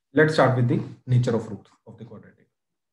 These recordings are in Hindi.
Let's start with the nature of roots of the quadratic.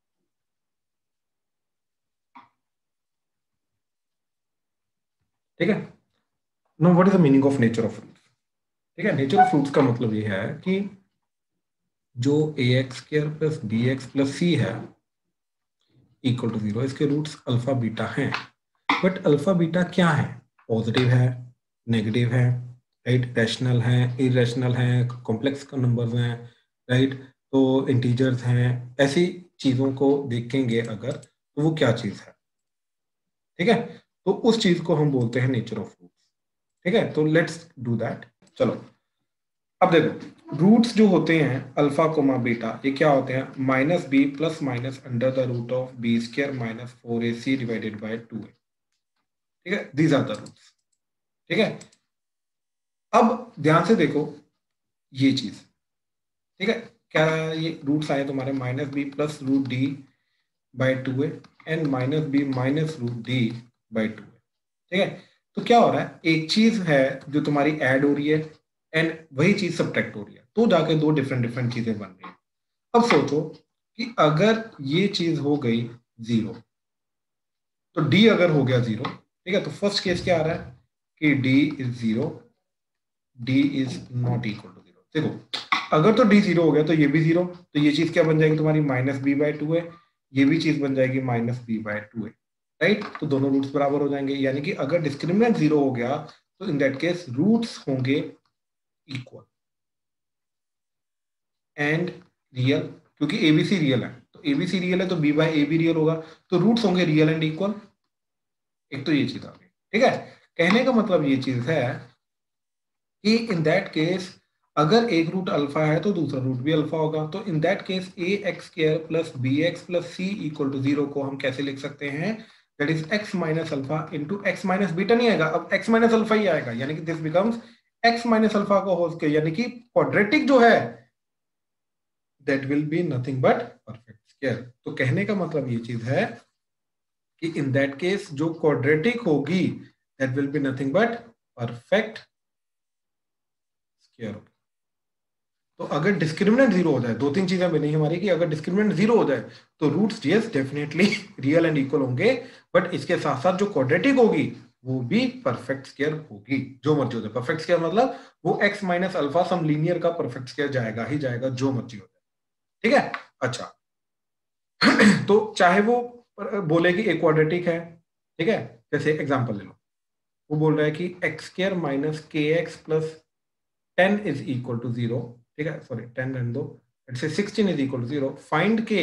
ठीक है, no what is the meaning of nature of roots. ठीक है, नेचर ऑफ रूट्स का मतलब ये है कि जो a x square plus b x plus c है इक्वल टू 0, इसके रूट्स अल्फा बीटा हैं। बट अल्फा बीटा क्या है? पॉजिटिव है, नेगेटिव है, राइट, रैशनल है, इरेशनल है, कॉम्प्लेक्स नंबर्स हैं, राइट, तो इंटीजर्स हैं। ऐसी चीजों को देखेंगे अगर, तो वो क्या चीज है? ठीक है, तो उस चीज को हम बोलते हैं नेचर ऑफ रूट्स। ठीक है, तो लेट्स डू दैट। चलो, अब देखो, रूट्स जो होते हैं अल्फा कोमा बीटा, ये क्या होते हैं? Minus b plus minus under the root of b square minus 4ac divided by 2a। ठीक है, दीज आर द रूट्स। ठीक है, अब ध्यान से देखो ये चीज। ठीक है, क्या ये रूट्स आए तुम्हारे? Minus b plus root D by 2a and minus b minus root D by 2a। ठीक है, तो क्या हो रहा है? एक चीज है जो तुम्हारी ऐड हो रही है एंड वही चीज सब्ट्रैक्ट हो रही है, तो जाके दो डिफरेंट डिफरेंट चीजें बन रही है। अब सोचो कि अगर ये चीज हो गई 0, तो डी अगर हो गया 0, ठीक है, तो फर्स्ट केस क्या आ रहा है कि D is 0, D is not equal to 0। देखो, अगर तो डी 0 हो गया तो ये भी 0, तो ये चीज क्या बन जाएगी तुम्हारी? माइनस बी बाय 2 है। ये भी चीज बन जाएगी माइनस बी बाय 2 है, राइट। तो दोनों रूट्स बराबर हो जाएंगे, यानी कि अगर डिस्क्रिमिनेंट 0 हो गया तो इन दैट केस रूट्स होंगे इक्वल एंड रियल, क्योंकि एबीसी रियल है, तो एबीसी रियल है तो बी बाय ए भी रियल होगा, तो रूट्स होंगे रियल एंड इक्वल। एक तो ये चीज आ गई। ठीक है, कहने का मतलब ये चीज है कि इन दैट केस अगर एक रूट अल्फा है तो दूसरा रूट भी अल्फा होगा, तो in that case a x square plus b x plus c equal to 0 को हम कैसे लिख सकते हैं? That is x minus alpha into x minus beta. नहीं आएगा, अब एक्स माइनस अल्फा ही आएगा, यानी कि this becomes x minus alpha का होल स्क्वायर, यानी कि क्वाड्रेटिक जो है that will be nothing but perfect square. तो कहने का मतलब ये चीज है कि इन दैट केस जो क्वाड्रेटिक होगी that will be nothing but perfect square. तो अगर डिस्क्रिमिनेंट 0 हो जाए, दो तीन चीजें बनी हमारी कि अगर डिस्क्रिमिनेंट 0 हो जाए तो roots yes definitely real and equal होंगे, बट इसके साथ साथ जो क्वाड्रेटिक होगी वो भी परफेक्ट स्क्वायर होगी। जो मर्जी हो जाए, परफेक्ट स्क्वायर मतलब वो x minus alpha some linear का परफेक्ट स्क्वायर जाएगा ही जाएगा, जो मर्जी हो जाए। ठीक है, अच्छा तो चाहे वो बोले कि एक क्वाड्रेटिक है, ठीक है, जैसे एग्जांपल ले लो, वो बोल रहा है कि x square minus k x plus 10 is equal to 0। ठीक है, सॉरी 10 रहने दो, let's say 16 is equal to 0। Find k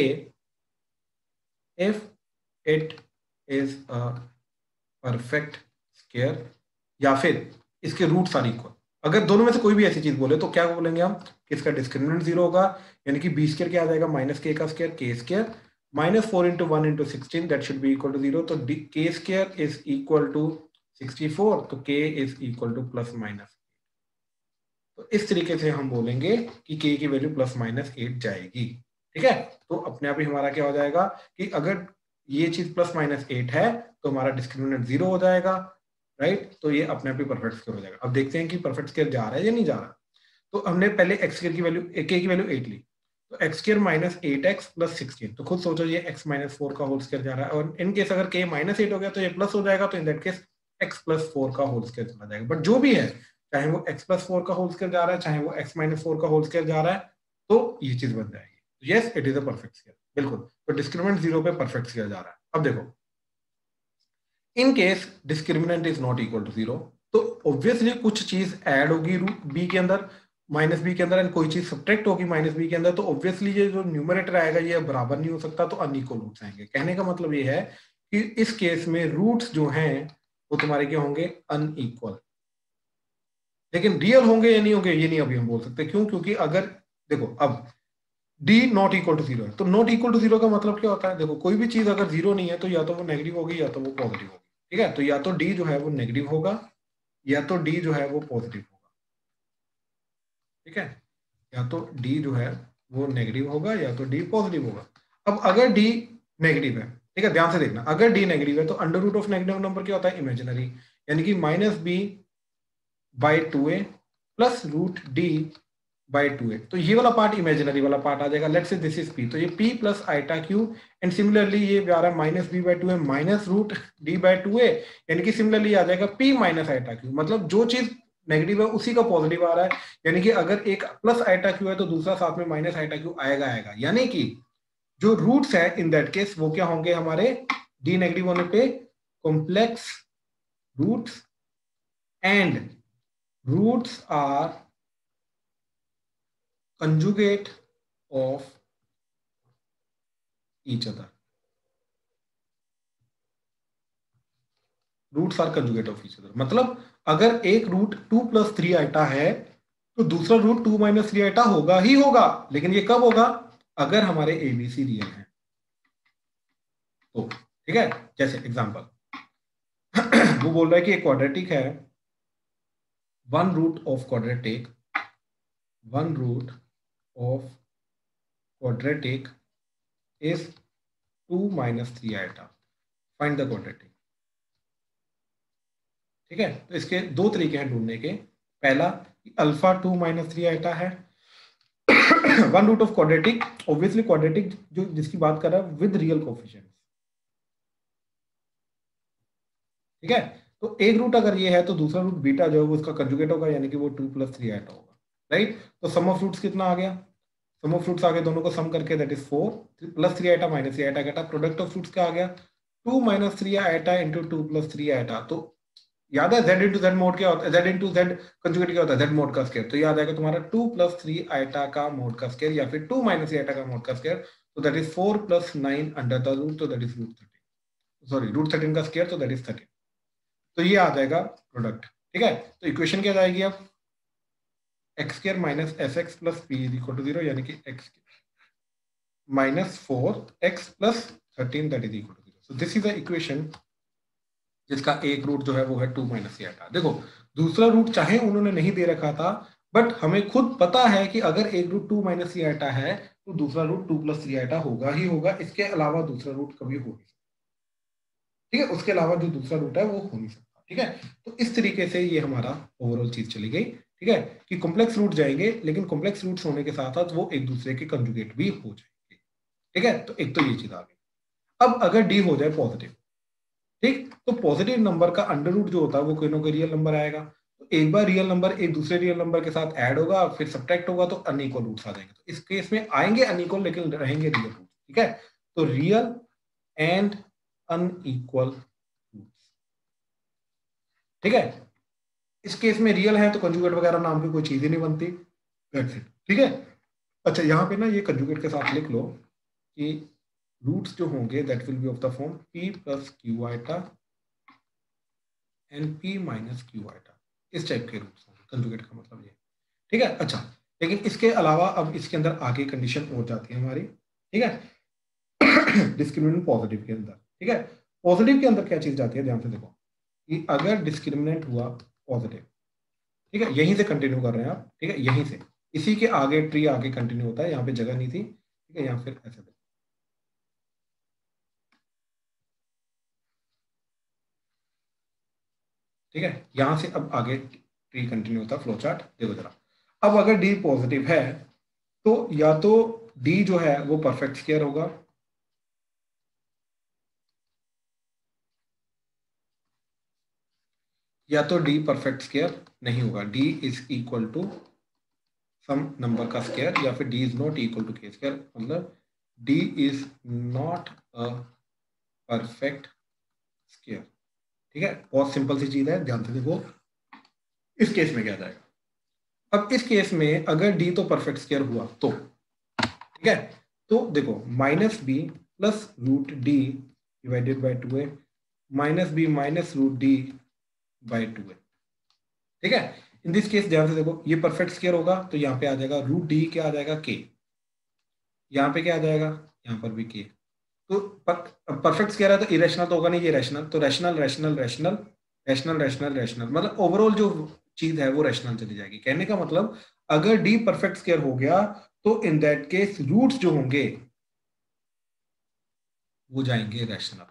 if it is a perfect square, या फिर इसके रूट्स आर इक्वल। अगर दोनों में से कोई भी ऐसी चीज बोले तो क्या बोलेंगे हम कि इसका डिस्क्रिमिनेंट 0 होगा, यानी कि बी स्क्वायर क्या आ जाएगा? माइनस के का square k square minus 4 into 1 into 16, that should be equal to 0। तो के स्क्वायर इज इक्वल टू 64, तो k is equal to plus minus. तो इस तरीके से हम बोलेंगे कि के की वैल्यू प्लस माइनस 8 जाएगी। ठीक है, तो अपने आप ही हमारा क्या हो जाएगा कि अगर ये चीज प्लस माइनस 8 है तो हमारा डिस्क्रिमिनेंट 0 हो जाएगा, राइट। तो ये अपने आप ही परफेक्ट स्क्वायर हो जाएगा। अब देखते हैं कि परफेक्ट स्क्वायर जा रहा है या नहीं जा रहा। तो हमने पहले एक्स स्क्वायर की वैल्यू, के की वैल्यू 8 ली, तो x square minus 8x plus 16, तो खुद सोचो ये x माइनस 4 का होल स्क्वायर जा रहा है, और इन केस अगर k माइनस 8 हो गया तो ये प्लस हो जाएगा, तो in that case x plus 4 का होल स्क्वायर चला जाएगा। बट जो भी है, चाहे वो x प्लस 4 का होल स्क्वायर जा रहा है, चाहे वो x माइनस 4 का होल स्क्वायर जा रहा है, तो ये चीज बन जाएगी। Yes, it is a perfect square, बिल्कुल। तो डिस्क्रिमिनेंट 0 पे परफेक्ट स्क्वायर जा रहा है। अब देखो, in case discriminant is not equal to 0, तो ऑब्वियसली कुछ चीज ऐड होगी बी के अंदर, माइनस बी के अंदर, एंड कोई चीज सब्ट्रैक्ट होगी माइनस बी के अंदर, तो ऑब्वियसली ये जो न्यूमरेटर आएगा ये बराबर नहीं हो सकता, तो अनइक्वल रूट्स आएंगे। कहने का मतलब ये है कि इस केस में रूट्स जो हैं वो तुम्हारे क्या होंगे? अनइक्वल। लेकिन रियल होंगे या नहीं होंगे ये नहीं अभी हम बोल सकते। क्यों? क्योंकि अगर देखो, अब डी नॉट इक्वल टू 0 है, तो नॉट इक्वल टू 0 का मतलब क्या होता है? देखो, कोई भी चीज अगर 0 नहीं है तो या तो वो नेगेटिव होगी या तो वो पॉजिटिव होगी। ठीक है, तो या तो डी जो है वो नेगेटिव होगा या तो डी जो है वो पॉजिटिव होगा। ठीक है, या तो डी जो है वो नेगेटिव होगा या तो डी पॉजिटिव होगा। अब अगर डी नेगेटिव है, ठीक है, ध्यान से देखना, अगर डी नेगेटिव है तो under root of negative number क्या होता है? इमेजिनरी, यानी कि minus b by 2a plus root D by 2a। तो ये वाला पार्ट इमेजिनरी वाला पार्ट आ जाएगा। Let's say this is p, तो ये p plus iota q and similarly ये आ रहा है minus b by 2a minus root d by 2a, यानी कि सिमिलरली आ जाएगा p माइनस आइटा q। मतलब जो चीज नेगेटिव है उसी का पॉजिटिव आ रहा है, यानी कि अगर एक प्लस आइटा q है तो दूसरा साथ में माइनस आइटा q आएगा आएगा, यानी कि जो रूट्स है इन दैट केस वो क्या होंगे हमारे, d नेगेटिव होने पे complex roots and roots are conjugate of each other। Roots are conjugate of each other, मतलब अगर एक रूट 2 प्लस 3 आइटा है तो दूसरा रूट 2 माइनस 3 आइटा होगा ही होगा, लेकिन ये कब होगा, अगर हमारे एबीसी रियल है तो। ठीक है, जैसे एग्जांपल वो बोल रहा है कि एक क्वाड्रेटिक है, one root of quadratic is 2 minus 3 iota, find the quadratic. ठीक है, तो इसके दो तरीके हैं ढूंढने के। पहला, अल्फा 2 माइनस 3 आइटा है, one root of quadratic, obviously quadratic जो जिसकी बात कर रहा है विद रियल कोफिशिएंट। ठीक है, तो एक रूट अगर ये है तो दूसरा रूट बीटा जो है वो उसका कंजुगेट होगा, यानी कि वो 2 प्लस 3 आइटा होगा। राइट, तो सम ऑफ रूट्स कितना आ गया, सम ऑफ फ्रूट्स आ गए दोनों को सम करके, that is 4 plus 3 iota minus 3 iota का प्रोडक्ट ऑफ फ्रूट्स क्या आ गया, 2 minus 3 iota into 2 plus 3 iota. तो याद है z इंटू जेड मोड क्या होता है, z इंटू जेड कंजुगेट क्या होता है, z मोड का स्क्वायर। तो याद आएगा तुम्हारा 2 प्लस 3 आइटा का मोड का स्क्वायर या फिर 2 माइनस आइटा का मोड का स्क्वायर, तो that is 4 plus 9 under the root, तो that is root 13, sorry root 13 का स्क्वायर, तो दैट इज 13। तो ये आ जाएगा प्रोडक्ट। ठीक है, तो इक्वेशन क्या जाएगी अब, x square minus S x plus P is equal to 0, यानी कि x minus 4x plus 13 that is equal to 0। So this is the equation जिसका एक रूट जो है वो है 2 माइनस 3 आइटा। देखो दूसरा रूट चाहे उन्होंने नहीं दे रखा था, बट हमें खुद पता है कि अगर एक रूट 2 माइनस 3 आइटा है तो दूसरा रूट 2 प्लस 3 आइटा होगा ही होगा, इसके अलावा दूसरा रूट कभी हो नहीं सकता। ठीक है, उसके अलावा जो दूसरा रूट है वो हो नहीं सकता। ठीक है, तो इस तरीके से ये हमारा ओवरऑल चीज चली गई। ठीक है, कि कॉम्प्लेक्स रूट जाएंगे, लेकिन कॉम्प्लेक्स रूट्स होने के साथ साथ वो एक दूसरे के कंजुगेट भी हो जाएंगे। ठीक है, तो एक तो ये चीज आ गई। अब अगर डी हो जाए पॉजिटिव, ठीक, तो पॉजिटिव नंबर का अंडर रूट जो होता है वो कोई ना कोई रियल नंबर आएगा, तो एक बार रियल नंबर एक दूसरे रियल नंबर के साथ ऐड होगा, फिर सब्ट्रैक्ट होगा, तो अनइक्वल रूट्स आ जाएंगे। तो इस केस में आएंगे अनइक्वल लेकिन रहेंगे रियल रूट्स। ठीक है, तो रियल एंड अनइक्वल रूट्स। ठीक है, इस केस में रियल है तो कंजुगेट वगैरह नाम की कोई चीज ही नहीं बनती। That's it. ठीक है, अच्छा यहाँ पे ना ये कंजुगेट के साथ लिख लो कि रूट्स जो होंगे that will be of the form p plus q iota and p minus q iota, इस टाइप के रूट्स होंगे कंजुगेट का मतलब ये। ठीक है, अच्छा लेकिन इसके अलावा अब इसके अंदर आगे कंडीशन और जाती है हमारी। ठीक है, डिस्क्रिमिनेंट पॉजिटिव के अंदर। ठीक है, पॉजिटिव के अंदर क्या चीज जाती है, ध्यान से देखो कि अगर डिस्क्रिमिनेंट हुआ पॉजिटिव, ठीक है, यहीं से कंटिन्यू कर रहे हैं आप। ठीक है, यहीं से इसी के आगे ट्री आगे कंटिन्यू होता है, यहाँ पे जगह नहीं थी। ठीक है, यहाँ फिर ऐसे देखो, ठीक है, यहां से अब आगे ट्री कंटिन्यू होता है, फ्लो चार्ट देखो जरा। अब अगर डी पॉजिटिव है तो या तो डी जो है वो परफेक्ट स्क्वायर होगा, या तो डी परफेक्ट स्क्वायर नहीं होगा, D is equal to some number का स्क्वायर, या फिर D is not equal to k square, मतलब D is not a perfect square. ठीक है, बहुत सिंपल सी चीज है, ध्यान से देखो इस केस में क्या जाएगा। अब इस केस में अगर डी तो परफेक्ट स्क्वायर हुआ तो, ठीक है, तो देखो minus b plus root D divided by 2a minus b minus root D by 2a। ठीक है, इन दिस केस ध्यान से देखो ये परफेक्ट स्क्वायर होगा तो यहाँ पे आ जाएगा रूट डी क्या आ जाएगा के, यहाँ पे क्या आ जाएगा, यहाँ पर भी के। तो परफेक्ट स्क्वायर है तो इरेशनल तो होगा नहीं, ये रैशनल, तो rational rational rational rational rational rational, मतलब ओवरऑल जो चीज है वो रैशनल चली जाएगी। कहने का मतलब अगर डी परफेक्ट स्क्वायर हो गया तो इन दैट केस रूट्स जो होंगे वो जाएंगे रैशनल।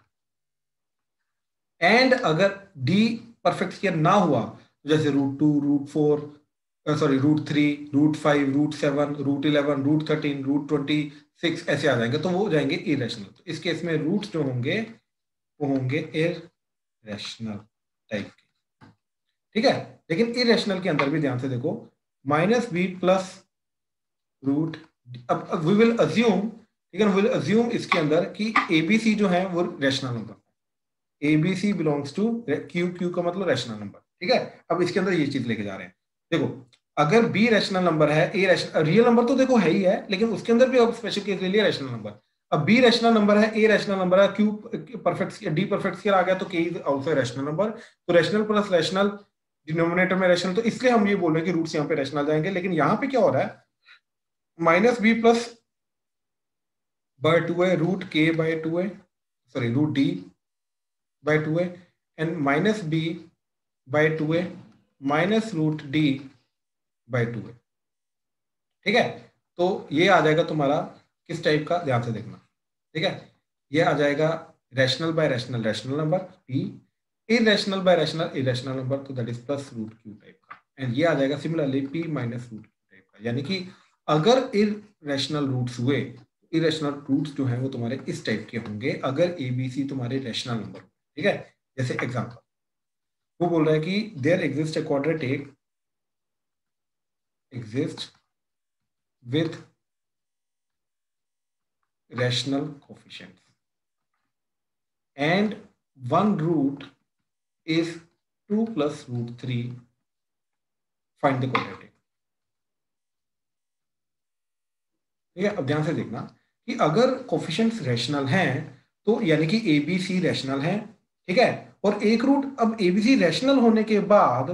एंड अगर डी परफेक्ट स्क्वायर ना हुआ, जैसे रूट 2 रूट 4 सॉरी √3, √5, √7, √11, √13, √26 ऐसे आ जाएंगे, तो वो हो जाएंगे इरेशनल। तो इस केस में रूट्स जो होंगे वो होंगे इरेशनल टाइप के, ठीक है। लेकिन इरेशनल के अंदर भी ध्यान से देखो, -b प्लस रूट, अब वी विल अज्यूम, ठीक है, विल अज्यूम इसके अंदर कि ABC जो है वो rational number, ABC belongs to Q का मतलब रैशनल नंबर, ठीक है। अब इसके अंदर ये चीज लेके जा रहे हैं, देखो अगर B रैशनल नंबर है, A रैशनल, रियल नंबर तो देखो है ही है, लेकिन उसके अंदर भी अब स्पेशल केस ले लिया रैशनल नंबर। अब B रैशनल नंबर है, A रैशनल नंबर है, Q perfect, D perfect square आ गया, तो K is also rational number. तो रैशनल प्लस रैशनल, डिनोमिनेटर में रैशनल, तो इसलिए हम ये बोल रहे हैं कि रूट्स यहाँ पे रैशनल जाएंगे। लेकिन यहाँ पे क्या हो रहा है, -b plus by 2a root k by 2a, sorry root d by 2a, and -b by 2a minus root d by 2a, ठीक है। तो ये आ जाएगा तुम्हारा किस टाइप का, ध्यान से देखना, ठीक है। ये आ जाएगा rational by rational rational number p, irrational by rational irrational number, तो that is plus root q type का। एंड ये आ जाएगा similarly p minus root q type का। यानी कि अगर इरेशनल रूट्स हुए, इरेशनल रूट्स जो हैं वो तुम्हारे इस टाइप के होंगे अगर ABC तुम्हारे रैशनल नंबर, ठीक है। जैसे एग्जांपल वो बोल रहा है कि there exist a quadratic exist with rational coefficients and one root is 2 plus √3, find the quadratic, ठीक है। अब ध्यान से देखना कि अगर कोफिशिएंट्स रैशनल हैं तो यानी कि ABC रैशनल है, ठीक है। और एक रूट, अब ABC रैशनल होने के बाद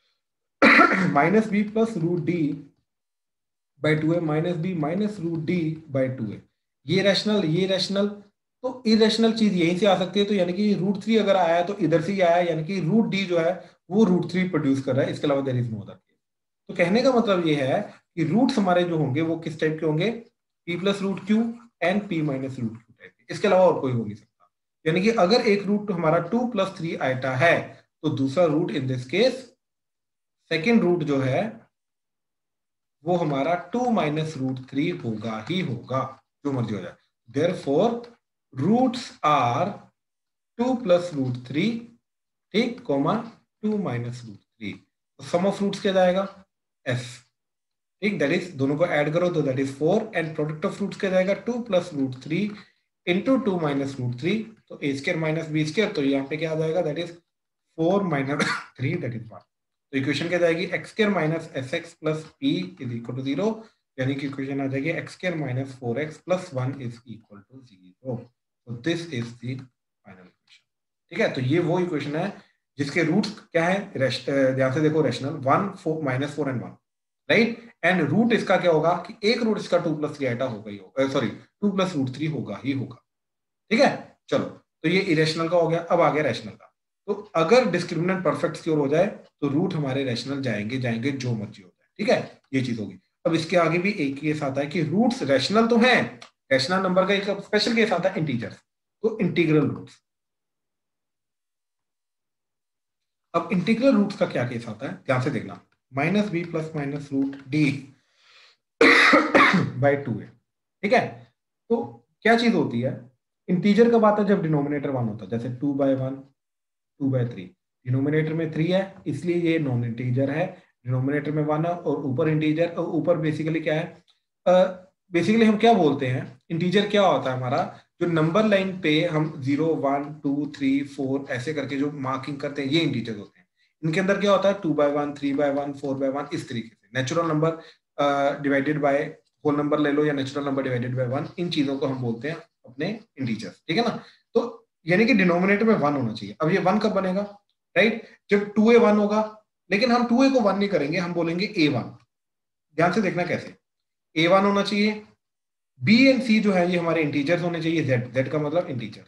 -b plus root d by 2a minus b minus root d by 2a, ये रैशनल, तो इरेशनल चीज यहीं से आ सकती है। तो यानी कि √3 अगर आया है तो इधर से ही आया, यानी कि रूट डी जो है वो √3 प्रोड्यूस कर रहा है, इसके अलावा there is no other case. तो कहने का मतलब ये है कि रूट्स हमारे जो होंगे वो किस टाइप के होंगे, p plus root q and p minus root q type के, इसके अलावा और कोई हो नहीं सकता। यानी कि अगर एक रूट हमारा 2 + 3 आइटा है तो दूसरा root in this case, second root जो है वो हमारा 2 माइनस √3 होगा ही होगा, जो मर्जी हो जाए। देयरफॉर रूट्स आर 2 प्लस √3, ठीक, कॉमा 2 माइनस √3। तो सम ऑफ रूट्स क्या जाएगा, s, ठीक, दैट इज दोनों को ऐड करो तो that is 4, and product of roots क्या जाएगा 2 प्लस √3 इंटू 2 माइनस √3, तो a² माइनस b², तो यहाँ पे क्या आ जाएगा, that is 4 minus 3, that is 1। तो इक्वेशन क्या जाएगी, x² minus sx plus p is equal to 0, यानी कि इक्वेशन आ जाएगी x² minus 4x plus 1 is equal to 0। तो this is the final equation, ठीक है। तो ये वो इक्वेशन है जिसके रूट्स क्या है, ध्यान से देखो, rational 1 4 -4 and 1, right. And root इसका क्या होगा कि एक रूट इसका 2 + 3 आइटा होगा ही होगा, सॉरी 2 + √3 होगा ही होगा, ठीक है। चलो, तो ये इरेशनल का हो गया। अब आ गया रैशनल का। तो अगर डिस्क्रिमिनेंट परफेक्ट स्क्वायर हो जाए तो रूट हमारे रैशनल जाएंगे जो मर्जी हो जाए, ठीक है, ये चीज होगी। अब इसके आगे भी एक केस आता है कि रूट्स रैशनल तो हैं, रैशनल नंबर का एक स्पेशल केस आता है इंटीजर्स, तो इंटीग्रल रूट्स। अब इंटीग्रल रूट्स का क्या केस आता है, ध्यान से देखना, -b plus minus root d by 2a, ठीक है। तो क्या चीज होती है, इंटीजर कब आता है, जब डिनोमिनेटर 1 होता है, जैसे 2/1 2/3, डिनोमिनेटर में 3 है इसलिए ये नॉन इंटीजर है, डिनोमिनेटर में 1 है और ऊपर इंटीजर, और ऊपर बेसिकली क्या है, बेसिकली हम क्या बोलते हैं, इंटीजर क्या होता है हमारा, जो नंबर लाइन पे हम 0 1 2 3 4 ऐसे करके जो मार्किंग करते हैं, ये इंटीजर होते हैं। इनके अंदर क्या होता है 2/1 3/1 4/1, इस तरीके से natural number divided by whole number ले लो या नेचुरल नंबर डिवाइडेड बाय 1, इन चीजों को हम बोलते हैं अपने इंटीजर्स, ठीक है ना। तो यानी कि डिनोमिनेटर में 1 होना चाहिए। अब ये 1 कब बनेगा, राइट, जब 2a 1 होगा, लेकिन हम 2a को 1 नहीं करेंगे, हम बोलेंगे a1। ध्यान से देखना कैसे, a1 होना चाहिए, b एंड c जो है ये हमारे इंटीजर्स होने चाहिए, z का मतलब इंटीजर,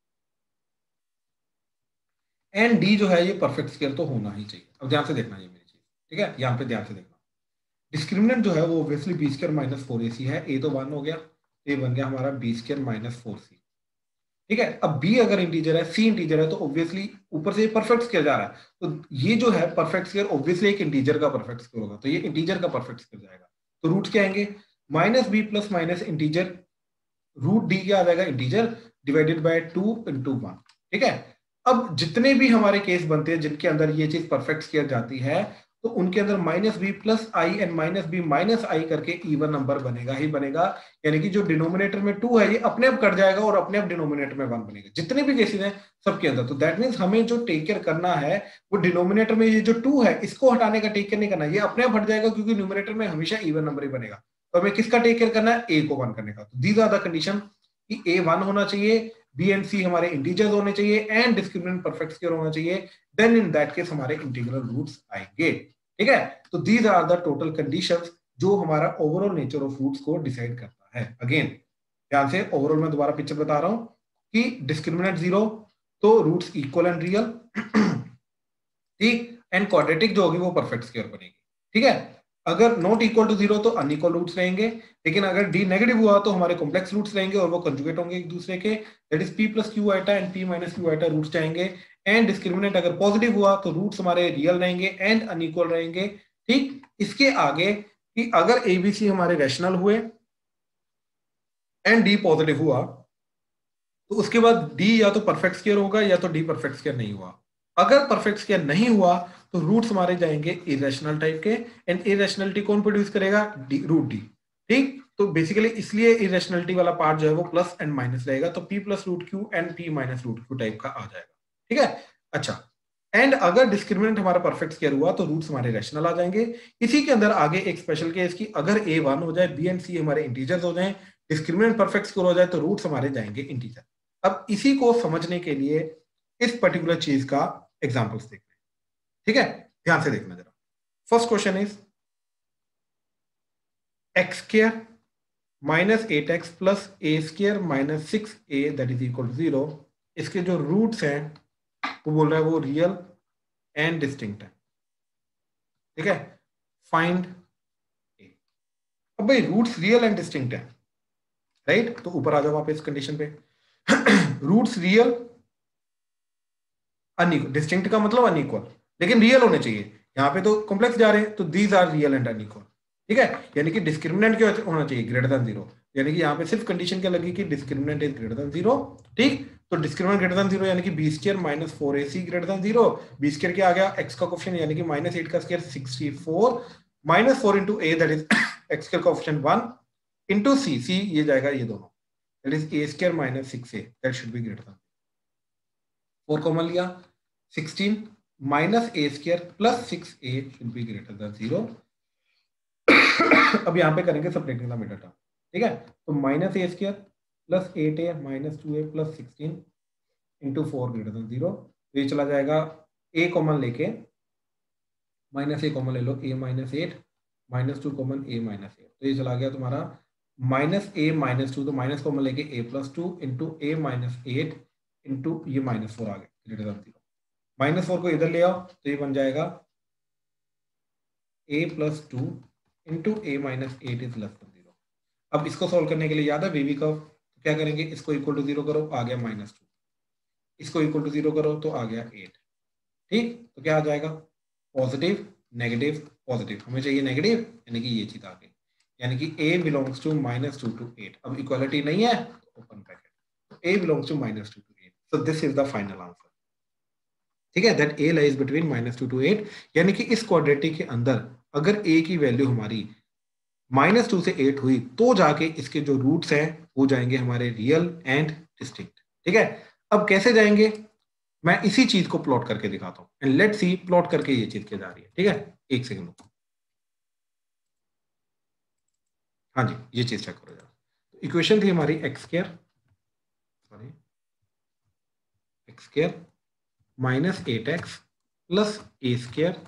एंड d जो है ये परफेक्ट स्क्वायर तो होना ही चाहिए। अब ध्यान से देखना ये मेरी चीज, ठीक है, यहाँ पे ध्यान से देखना, डिस्क्रिमिनेंट जो है वो ऑब्वियसली b² माइनस 4ac है, a तो 1 हो गया, ये बन गया हमारा b² माइनस 4c। ठीक है। अब b अगर इंटीजर है, c इंटीजर है, तो ऑब्वियसली ऊपर से परफेक्ट स्क्वायर जा रहा है, तो ये जो है परफेक्ट स्क्वायर ऑब्वियसली एक इंटीजर का परफेक्ट स्क्वायर होगा, तो ये इंटीजर का परफेक्ट स्क्वायर जाएगा। तो रूट क्या आएंगे, minus b plus minus integer, root d क्या आ जाएगा, इंटीजर डिवाइडेड बाय 2 × 1। ठीक है। अब जितने भी हमारे केस बनते हैं जिनके अंदर ये चीज परफेक्ट स्क्वायर जाती है, तो उनके अंदर minus b plus i and minus b minus i करके इवन नंबर बनेगा ही बनेगा। यानी कि जो डिनोमिनेटर में 2 है ये अपने आप कट जाएगा और अपने आप डिनोमिनेटर में 1 बनेगा, जितने भी केसेस हैं सबके अंदर। तो दैट मीन्स हमें जो टेक केयर करना है वो डिनोमिनेटर में ये जो 2 है इसको हटाने का टेक केयर नहीं करना, ये अपने आप हट जाएगा क्योंकि न्यूमिनेटर में हमेशा इवन नंबर ही बनेगा। तो हमें किसका टेक केयर करना है, ए को 1 करने का। तो दीज आर द कंडीशन कि ए 1 होना चाहिए, बी एंड सी हमारे इंटीजर्स होने चाहिए एंड डिस्क्रिमिनेंट परफेक्ट स्क्वायर होना चाहिए, देन इन दैट केस हमारे इंटीग्रल रूट्स आएंगे। ठीक है। तो these are the total conditions जो हमारा ओवरऑल नेचर ऑफ रूट्स को डिसाइड करता है। अगेन ध्यान से, ओवरऑल मैं दोबारा पिक्चर बता रहा हूं कि डिस्क्रिमिनेंट 0 तो रूट्स इक्वल एंड रियल, ठीक, एंड क्वाड्रेटिक जो होगी वो परफेक्ट स्क्वायर बनेगी। ठीक है। अगर नॉट इक्वल टू 0 तो अनइक्वल रूट्स रहेंगे, लेकिन अगर डी नेगेटिव हुआ तो हमारे कॉम्प्लेक्स रूट्स रहेंगे और वो कंजुगेट होंगे एक दूसरे के, that is p plus q iota and p minus q iota roots जाएंगे। एंड डिस्क्रिमिनेंट अगर पॉजिटिव हुआ तो रूट्स हमारे रियल रहेंगे एंड अनइक्वल रहेंगे। ठीक। इसके आगे कि अगर एबीसी हमारे रैशनल हुए एंड डी पॉजिटिव हुआ तो उसके बाद डी या तो परफेक्ट स्क्वायर होगा या तो डी परफेक्ट स्क्वायर नहीं हुआ। अगर परफेक्ट स्क्वायर नहीं हुआ तो रूट्स हमारे जाएंगे इरेशनल टाइप के, एंड इरेशनलिटी कौन प्रोड्यूस करेगा, डी, रूट डी। ठीक। तो बेसिकली इसलिए इरेशनलिटी वाला पार्ट जो है वो प्लस एंड माइनस रहेगा, तो p plus root q and p minus root q type का आ जाएगा। ठीक है। अच्छा, एंड अगर डिस्क्रिमिनेंट हमारा परफेक्ट स्क्वायर हुआ तो रूट्स हमारे रैशनल आ जाएंगे। इसी के अंदर आगे एक स्पेशल केस की अगर a 1 हो जाए, b एंड c हमारे इंटीजर्स हो जाए, डिस्क्रिमिनेंट परफेक्ट स्क्वायर हो जाए तो रूट्स हमारे जाएंगे इंटीजर। अब इसी को समझने के लिए इस पर्टिकुलर चीज का एग्जांपल्स देखते हैं। ठीक है। ध्यान से देखना जरा। First question is x square minus 8x plus a square minus 6a that is equal to 0। इसके जो रूट्स हैं वो बोल रहा है वो रियल एंड डिस्टिंक्ट है। ठीक है। Find a. अब भाई रूट्स रियल एंड डिस्टिंक्ट है, राइट, तो ऊपर आ जाओ आप इस कंडीशन पे। रूट्स रियल, अनइक्वल, डिस्टिंक्ट का मतलब अनइक्वल, लेकिन रियल होने चाहिए। यहाँ पे तो कॉम्प्लेक्स जा रहे हैं तो these are real and unequal. ठीक है। यानी कि डिस्क्रिमिनेंट क्या होना चाहिए, ग्रेटर देन 0। यानी कि यहाँ पे सिर्फ कंडीशन क्या लगी कि डिस्क्रिमिनेंट इज ग्रेटर देन 0। ठीक। तो डिस्क्रिमिनेंट ग्रेटर देन 0 यानी कि b square minus 4ac greater than 0। B square क्या आ गया, एक्स का कोएफिशिएंट यानी कि माइनस 8 का square 64 minus 4 into a that is x का कोएफिशिएंट 1 इंटू सी, सी ये जाएगा ये दोनों, that is A square minus 6a that should be greater than 4 common लिया, 16 minus A square plus 6a should be greater than 0। अब यहाँ पे करेंगे सबट्रैक्टिंग द मिडल टर्म। ठीक है। तो माइनस ए square plus 8a minus 2a plus 16 into 4 greater than 0। तो ये चला जाएगा a कॉमन लेके, माइनस ए कॉमन ले लो, a minus 8 minus 2 common a minus 8, तो ये चला गया तुम्हारा माइनस a माइनस 2, तो माइनस कॉमन लेके a plus 2 into a minus 8 into ये माइनस 4 आ गया ग्रेटर देन 0। माइनस 4 को इधर ले आओ तो ये बन जाएगा a plus 2 into a minus 8 is less than 0। अब इसको सॉल्व करने के लिए याद है वीवी कर्व, तो क्या करेंगे, इसको इक्वल टू 0 करो, आ गया माइनस 2, इसको इक्वल टू 0 करो तो आ गया 8। ठीक। तो क्या आ जाएगा, पॉजिटिव नेगेटिव पॉजिटिव, हमें चाहिए नेगेटिव, यानी कि ये चीज आ गई, यानी कि a belongs to minus 2 to 8। अब इक्वालिटी नहीं है तो open bracket, a belongs to minus 2 to 8, so this is the final answer. ठीक है। That a lies between minus 2 to 8, यानी कि इस क्वाड्रेटिक के अंदर अगर a की वैल्यू हमारी माइनस 2 से 8 हुई तो जाके इसके जो रूट्स हैं वो जाएंगे हमारे रियल एंड डिस्टिंक्ट। ठीक है। अब कैसे जाएंगे, मैं इसी चीज को प्लॉट करके दिखाता हूं, एंड लेट्स सी प्लॉट करके ये चीज क्या जा रही है। ठीक है, एक सेकंड। हाँ जी, ये चीज चेक करो जरा। इक्वेशन थी हमारी x square minus 8x plus a square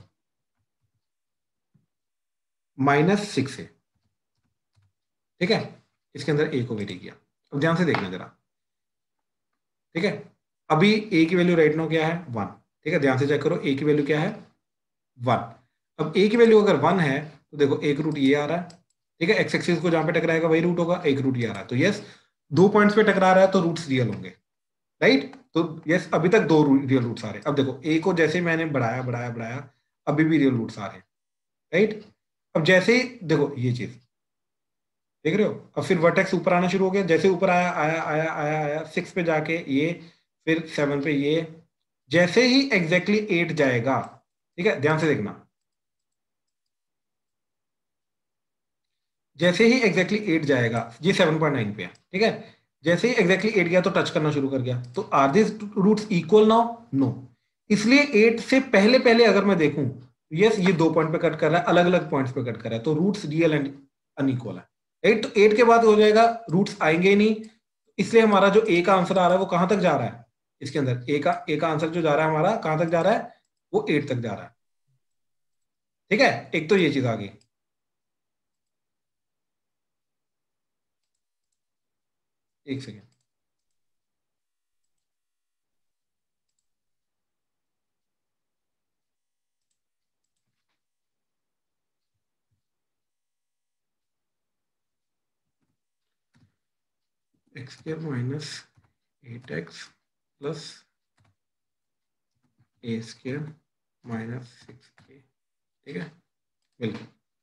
minus 6a। ठीक है। इसके अंदर a को वेरी किया। अब ध्यान से देखना जरा। ठीक है। अभी a की वैल्यू राइट नाउ क्या है, 1। ठीक है। ध्यान से चेक करो, a की वैल्यू क्या है, 1। अब a की वैल्यू अगर 1 है तो देखो एक रूट ये आ रहा है। ठीक है। एक्स एक्सिस को जहां पे टकराएगा वही रूट होगा, एक रूट ये आ रहा है। तो यस, 2 पॉइंट्स पे टकरा रहा है तो रूट्स रियल होंगे। राइट। तो यस, अभी तक दो रियल रूट्स आ रहे हैं। अब देखो ए को जैसे मैंने बढ़ाया बढ़ाया बढ़ाया, अभी भी रियल रूट्स आ रहे हैं, राइट। अब जैसे ही देखो ये चीज देख रहे हो, अब फिर वर्टेक्स ऊपर आना शुरू हो गया, जैसे ऊपर आया आया आया आया आया 6 पे जाके ये, फिर 7 पे ये, जैसे ही एग्जैक्टली 8 जाएगा, ठीक है, ध्यान से देखना, जैसे ही एग्जैक्टली 8 जाएगा, ये 7.9 पे है, ठीक है, जैसे ही एग्जैक्टली 8 गया तो टच करना शुरू कर गया, तो are this roots equal now? No. इसलिए 8 से पहले पहले अगर मैं देखूं, यस ये 2 पॉइंट पे कट कर रहा है, अलग अलग पॉइंट्स पे कट कर रहा है, तो रूट्स रियल एंड अनइक्वल है। 8 तो 8 के बाद हो जाएगा, रूट्स आएंगे ही नहीं, इसलिए हमारा जो ए का आंसर आ रहा है वो कहां तक जा रहा है, इसके अंदर ए का आंसर जो जा रहा है हमारा कहां तक जा रहा है, वो 8 तक जा रहा है, ठीक है। एक तो ये चीज आ गई। एक second, x square minus 8x plus a square minus 6a, ठीक है, बिल्कुल।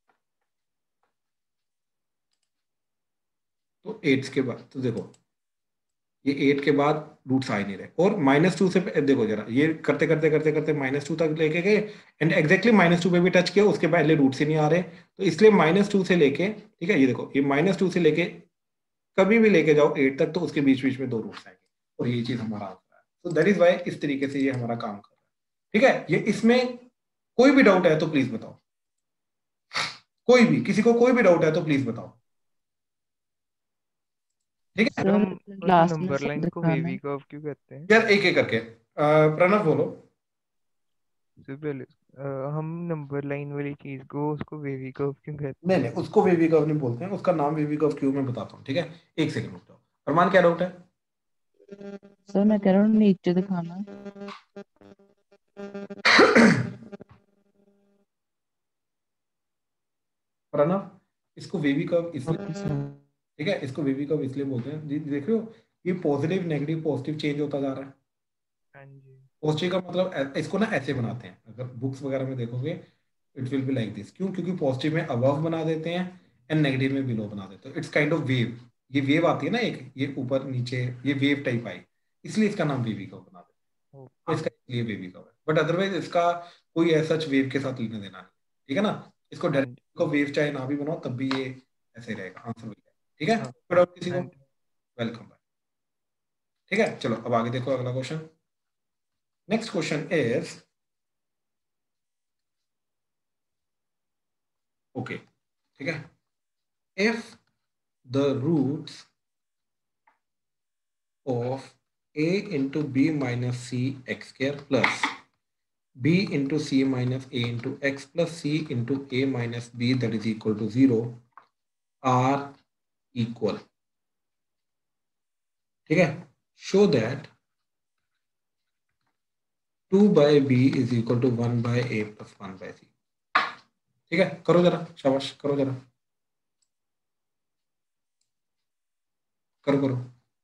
तो 8 के बाद तो देखो, ये 8 के बाद रूट्स आ ही नहीं रहे, और -2 से देखो जरा, ये करते करते करते करते -2 तक लेके गए, एंड एग्जैक्टली -2 पे भी टच किया, उसके पहले रूट्स ही नहीं आ रहे, तो इसलिए -2 से लेके, ठीक है, ये देखो ये -2 से लेके कभी भी लेके जाओ 8 तक, तो उसके बीच बीच में दो रूट्स आएंगे, और ये चीज हमारा आंसर है। तो दैट इज वाई इस तरीके से ये हमारा काम कर रहा है, ठीक है। ये इसमें कोई भी डाउट है तो प्लीज बताओ, कोई भी, किसी को कोई भी डाउट है तो प्लीज बताओ, ठीक है। सर हम उस लास्ट में नंबर सब लाइन को दिखाना वेवी है। कर्व क्यों कहते हैं? यार एक एक करके, प्रणव बोलो। सबसे पहले हम नंबर लाइन वाली चीज को उसको वेवी कर्व क्यों कहते नहीं हैं? नहीं, उसको वेवी कर्व नहीं बोलते हैं, उसका नाम वेवी कर्व क्यों, मैं बताता हूँ, ठीक है। एक सेकंड रुक जाओ, अरमान क्या डाउट है? सर मैं कह रहा हूँ नीचे दिखाना है। प्रणव, इसको वेवी कर्व इसलिए, ओके सर। ठीक है, इसको वेवी कर्व इसलिए बोलते हैं, देख रहे हो, ये पॉजिटिव नेगेटिव पॉजिटिव चेंज होता जा रहा है। हाँ जी। पॉजिटिव का मतलब इसको ना ऐसे बनाते हैं, अगर बुक्स वगैरह में देखोगे, it will be like this, क्यों? क्योंकि पॉजिटिव में अबव बना देते हैं, एंड नेगेटिव में बिलो बना देते हैं, इट्स काइंड ऑफ वेव। ये वेव आती है ना एक, ये ऊपर नीचे, ये वेव टाइप आई, इसलिए इसका नाम वेवी कर्व बना देते हैं, तो ओके। इसका इसलिए वेवी कर्व है, बट अदरवाइज इसका कोई ऐसा वेव के साथ लेना देना नहीं, ठीक है ना। इसको हाँ डायरेक्ट जी। को वेव चाहे ना भी बनाओ तब भी ये ऐसे रहेगा, आंसर वही है, ठीक है। हाँ। कोई डाउट किसी को? हाँ जी। वेलकम, ठीक है। चलो अब आगे देखो, अगला question. Next question is, okay, ठीक है, if the roots of a into b minus c x square plus b into c minus a into x plus c into a minus b that is equal to 0 are equal, ठीक है, show that 2 by b is equal to 1 by a plus 1 by c, ठीक है, करो जरा, शाबाश, करो जरा, करो करो।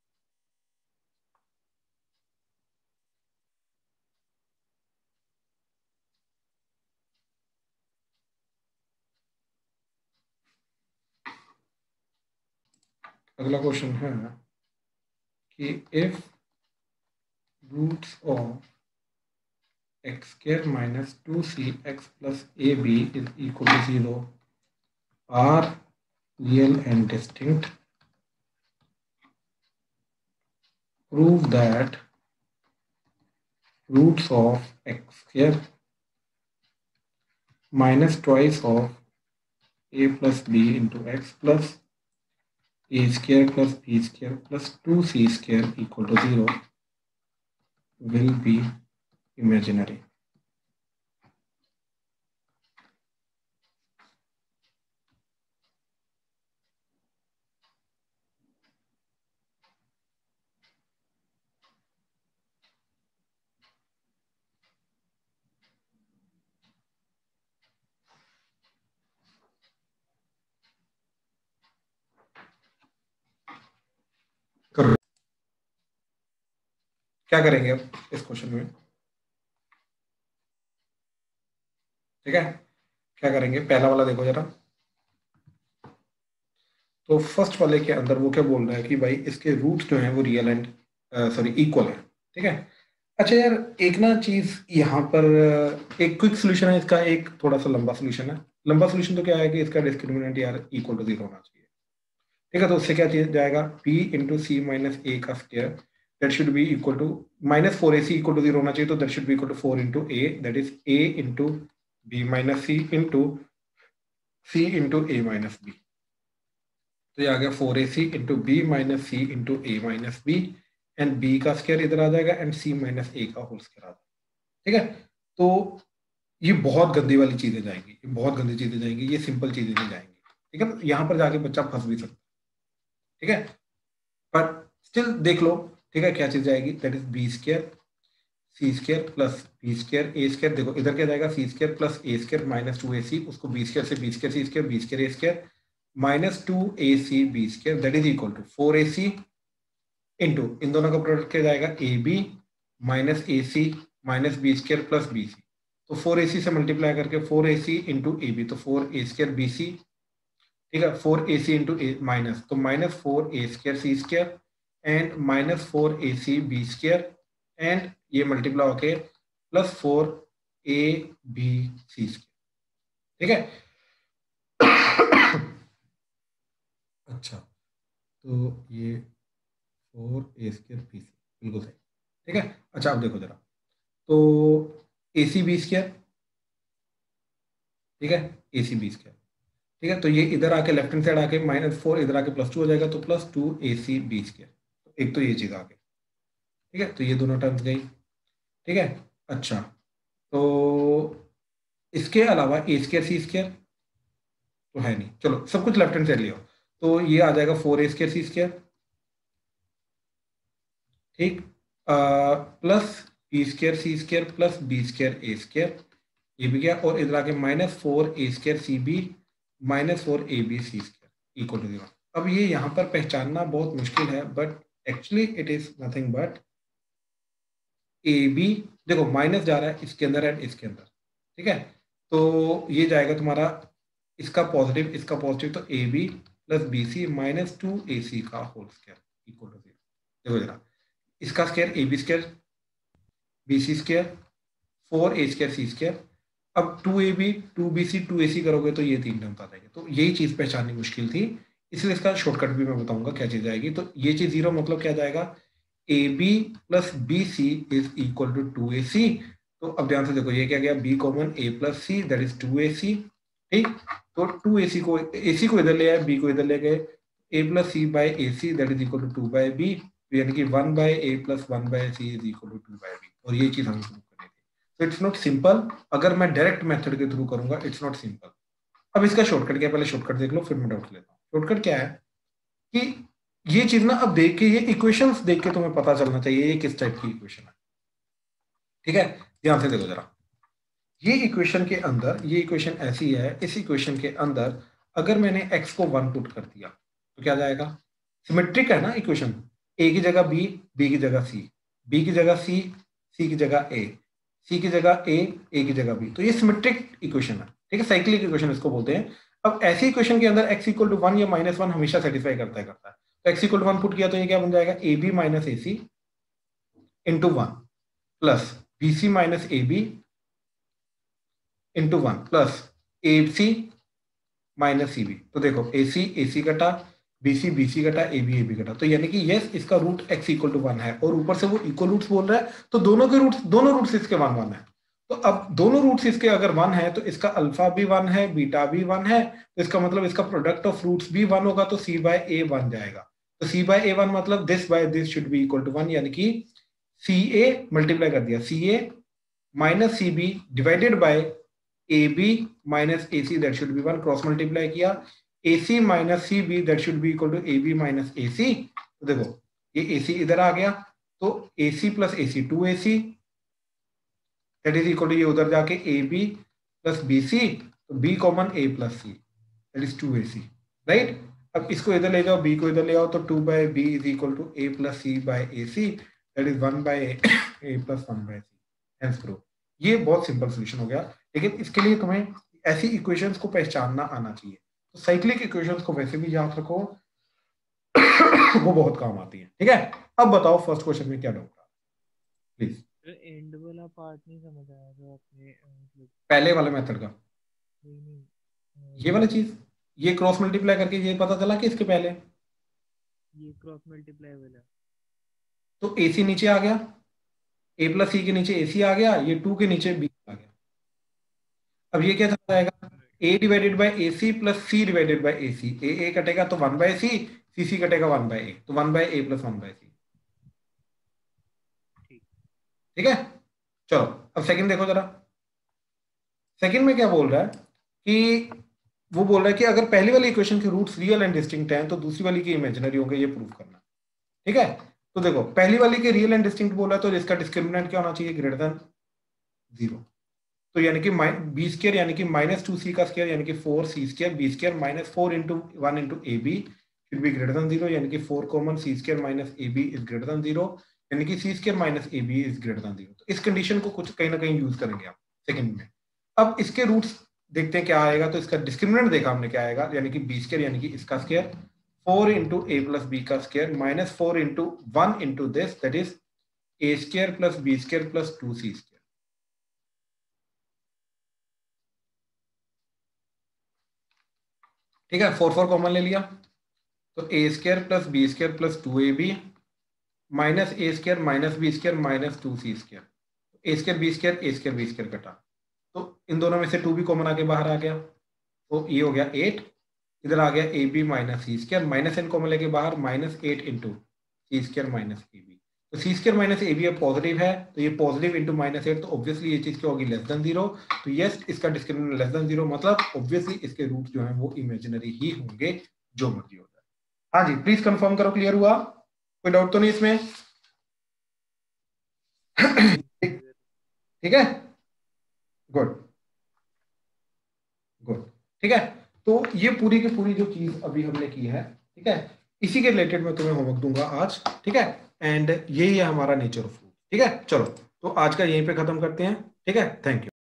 अगला क्वेश्चन है कि if roots of x square minus 2cx plus ab is equal to 0 are real and distinct, prove that roots of x square minus twice of a plus b into x plus a square plus b square plus 2c square equal to 0 will be imaginary। करो। क्या करेंगे अब इस क्वेश्चन में, ठीक है, क्या करेंगे, पहला वाला देखो जरा। तो फर्स्ट वाले के अंदर वो क्या बोल रहा है कि भाई इसके रूट्स जो है वो रियल एंड सॉरी इक्वल है, ठीक है। अच्छा यार, एक ना चीज यहाँ पर एक क्विक सोल्यूशन है इसका, एक थोड़ा सा लंबा सोल्यूशन है। लंबा सोल्यूशन तो क्या है कि इसका डिस्क्रिमिनेंट यार इक्वल टू 0 होना चाहिए, ठीक है। तो उससे क्या चीज जाएगा, p into c minus a का square, that should be equal to minus 4ac equal to 0 होना चाहिए, तो that should be equal to 4 into a, that is a into b minus c into c into a minus b. तो ये आ गया 4ac into b minus c into a minus b, and b का स्क्वायर इधर आ जाएगा एंड सी माइनस ए का होल स्क्वायर आ जाएगा, ठीक है। तो ये बहुत गंदी वाली चीजें जाएंगी, ये बहुत गंदी चीजें जाएंगी, ये सिंपल चीजें नहीं जाएंगी, ठीक है। यहाँ पर जाके बच्चा फंस भी सकता है, ठीक है, पर स्टिल देख लो, ठीक है। क्या चीज जाएगी, that is b square c square plus B square A square. देखो इधर क्या जाएगा, c square plus a square minus 2ac, उसको बी स्क्वायर से b square c square B square A square minus 2ac b square, that is equal to 4ac into इन दोनों का प्रोडक्ट क्या जाएगा, a B minus a c minus B square plus b c. तो 4ac से मल्टीप्लाई करके 4ac इंटू ए बी, तो 4a स्क्वायर बी सी, ठीक है, 4ac इंटू ए माइनस, तो minus 4a square c square and minus 4ac b square, and ये मल्टीप्लाई होके प्लस 4ab सी स्क्वायर, ठीक है। अच्छा, तो ये 4a स्क्वायर बी सी, बिल्कुल सही, ठीक है। अच्छा अब देखो जरा, तो ए सी बी स्क्वायर, ठीक है, ए सी बी स्क्वायर, ठीक है। तो ये इधर आके लेफ्ट हैंड साइड आके -4 इधर आके +2 हो जाएगा, तो +2ac बी स्क्वायर। एक तो ये चीज आ गई, ठीक है, तो ये दोनों टर्म्स गई, ठीक है। अच्छा, तो इसके अलावा ए स्क्वायर सी स्क्वायर तो है नहीं, चलो सब कुछ लेफ्ट हैंड साइड ले आओ, तो ये आ जाएगा 4a स्क्वायर सी स्क्वायर, ठीक, plus B square c square plus B square ए स्क्वायर, ये भी गया, और इधर आके -4a square c b -4ab c square equal to 0। अब ये यहाँ पर पहचानना बहुत मुश्किल है, but actually it is nothing but a b, देखो माइनस जा रहा है इसके अंदर एंड इसके अंदर, ठीक है। तो ये जाएगा तुम्हारा इसका पॉजिटिव, तो a b plus b c -2ac का होल स्क्वायर इक्वल टू 0। देखो जरा, इसका square a b square b c square 4a square c square, अब 2ab 2bc 2ac करोगे तो ये 3 टर्म्स आ जाएंगे। तो यही चीज पहचाननी मुश्किल थी, इसलिए इसका शॉर्टकट भी मैं बताऊंगा क्या चीज आएगी। तो ये चीज 0 मतलब क्या जाएगा, ab plus b c is equal to 2ac। तो अब ध्यान से देखो, ये क्या गया, b common a plus c that is 2ac, ठीक। तो 2ac को ac को इधर ले आए, b को इधर ले गए, a plus c by a c that is equal to 2/b, यानी कि 1/a plus 1/c is equal to 2/b, और ये चीज हमें तो इट्स नॉट सिंपल। अगर मैं डायरेक्ट मेथड के थ्रू करूंगा इट्स नॉट सिंपल। अब इसका शॉर्टकट क्या है, पहले शॉर्टकट देख लो फिर मैं डाउट लेता हूँ। शॉर्टकट क्या है कि ये चीज ना अब देख के, ये इक्वेशंस देख के तुम्हें पता चलना चाहिए ये किस टाइप की इक्वेशन है, ठीक है। ध्यान से देखो जरा, ये इक्वेशन के अंदर, ये इक्वेशन ऐसी है, इस इक्वेशन के अंदर अगर मैंने x को 1 पुट कर दिया तो क्या जाएगा, सिमेट्रिक है ना इक्वेशन, a की जगह b, b की जगह c, b की जगह c, c की जगह a, सी की जगह ए की जगह बी, तो ये सिमेट्रिक इक्वेशन है, ठीक है, साइक्लिक इक्वेशन इसको बोलते हैं। अब ऐसी इक्वेशन के अंदर x इक्वल टू 1 या -1 हमेशा सेटिस्फाई करता है। तो x इक्वल टू 1 पुट किया तो ये क्या बन जाएगा, a B minus a c into 1 plus b c minus A b into 1 plus a c minus c b. तो देखो ए सी कटा, बी सी कटा, ए बी कटा, तो यानी कि यस इसका रूट x इक्वल टू 1 है, और ऊपर से वो इक्वल रूट्स बोल रहा है, तो दोनों रूट्स इसके 1 1 है। तो अब दोनों रूट्स इसके अगर 1 है तो इसका अल्फा भी 1 है, बीटा भी 1 है, तो इसका मतलब इसका प्रोडक्ट ऑफ रूट्स भी 1 होगा, तो c बाय a 1 जाएगा। तो c बाय a 1 मतलब this by this should be equal to 1, यानी कि ca मल्टीप्लाई कर दिया, ca minus c b divided by a B minus a c that should be 1, cross multiply किया, AC minus c b that should be equal to a B minus a c. तो देखो ये AC इधर आ गया, तो AC plus AC 2AC that is equal to ये उधर जाके AB प्लस BC, तो B common A plus C that is 2AC, right. अब इसको इधर ले जाओ, B को इधर ले आओ, तो 2/B is equal to A plus C by AC that is 1 by a plus 1 by c, hence group. ये बहुत सिंपल सोल्यूशन हो गया, लेकिन इसके लिए तुम्हें ऐसी इक्वेशंस को पहचानना आना चाहिए। तो साइक्लिक इक्वेशंस को वैसे भी याद रखो, वो बहुत काम आती है। ठीक है, अब बताओ फर्स्ट क्वेश्चन में क्या डाउट है प्लीज। एंड वाला पार्ट नहीं समझ आया जो आपने मतलब पहले वाले मेथड का नहीं, ये वाला चीज, ये क्रॉस मल्टीप्लाई करके ये पता चला कि इसके पहले ये क्रॉस मल्टीप्लाई वाला, तो ए सी नीचे आ गया, ए प्लस सी के नीचे ए सी आ गया, ये 2 के नीचे बी आ गया। अब ये क्या जाएगा, a divided by a c plus c divided by a c, a कटेगा तो 1 बाय सी, सी कटेगा 1 बाय ए, तो 1 by a plus 1 by c. ठीक है, चलो अब सेकंड देखो जरा। सेकंड में क्या बोल रहा है कि वो बोल रहा है कि अगर पहली वाली इक्वेशन के रूट्स रियल एंड डिस्टिंक्ट हैं तो दूसरी वाली के इमेजिनरी होंगे, ये प्रूव करना। ठीक है, तो देखो पहली वाली के रियल एंड डिस्टिंक्ट बोला है तो इसका डिस्क्रिमिनेंट क्या होना चाहिए, ग्रेटर देन 0। तो यानी कि बी स्क्वायर यानी कि -2c का स्क्वायर यानी कि 4c square B square minus 4 into 1 into A B should be greater than 0, यानी कि 4 common c square minus A B is greater than 0, यानी कि c square minus A B is greater than 0। तो इस कंडीशन को कुछ कहीं ना कहीं यूज करेंगे आप सेकंड में। अब इसके रूट्स देखते हैं क्या आएगा, तो इसका डिस्क्रिमिनेंट देखा हमने क्या आएगा, यानी कि बी स्क्वायर यानी कि इसका square 4 into A plus B का square minus 4 into 1 into this that is A square plus B square plus 2c square. ठीक है, 4 कॉमन ले लिया तो A square plus B square plus 2ab minus A square minus B square minus 2c square, A square B square A square B square कटा, तो इन दोनों में से 2 भी कॉमन आके बाहर आ गया, तो ये हो गया 8, इधर आ गया A B minus C square, minus N common लेके बाहर -8 इंटू सी स्क्वायर माइनस ए बी, तो सी स्क्वायर माइनस ए बी अब पॉजिटिव है तो ये पॉजिटिव इंटू -8, तो ऑब्वियसली ये चीज क्या होगी, लेस देन 0। तो यस, इसका डिस्क्रिमिनेंट लेस देन 0, मतलब ऑब्वियसली इसके रूट जो है वो इमेजिनरी ही होंगे, जो मर्जी हो जाए। हाँ जी, प्लीज कंफर्म करो, क्लियर हुआ, कोई डाउट तो नहीं इसमें? ठीक है, गुड गुड। ठीक है, तो ये पूरी की पूरी जो चीज अभी हमने की है, ठीक है, इसी के रिलेटेड मैं तुम्हें होमवर्क दूंगा आज। ठीक है, एंड यही है हमारा नेचर ऑफ रूट। ठीक है, चलो तो आज का यहीं पे खत्म करते हैं। ठीक है, थैंक यू।